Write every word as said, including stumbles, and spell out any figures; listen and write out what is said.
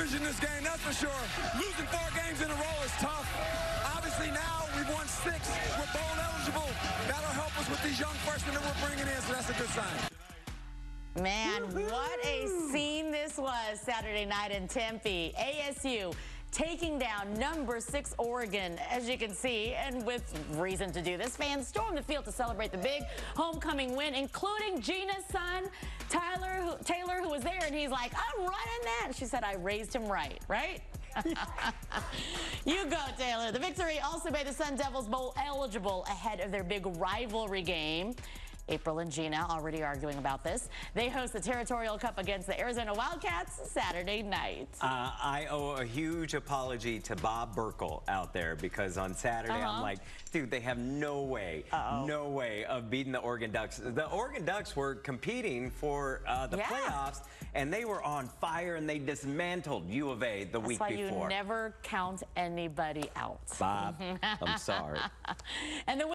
television this game, that's for sure. Losing four games in a row is tough. Obviously now we've won six. We're bowl eligible. That'll help us with these young freshmen that we're bringing in, so that's a good sign. Man, what a scene this was Saturday night in Tempe. A S U taking down number six Oregon, as you can see, and with reason to do this. Fans stormed the field to celebrate the big homecoming win, including Gina's son, Tyler, who, Taylor, who was there, and he's like, I'm running that. She said, I raised him right, right? You go, Taylor. The victory also made the Sun Devils bowl eligible ahead of their big rivalry game. April and Gina already arguing about this. They host the Territorial Cup against the Arizona Wildcats Saturday night. Uh, I owe a huge apology to Bob Burkle out there because on Saturday uh-huh. I'm like, dude, they have no way, uh-oh. no way of beating the Oregon Ducks. The Oregon Ducks were competing for uh, the yeah. playoffs, and they were on fire, and they dismantled U of A the That's week why before. You never count anybody out. Bob, I'm sorry. And the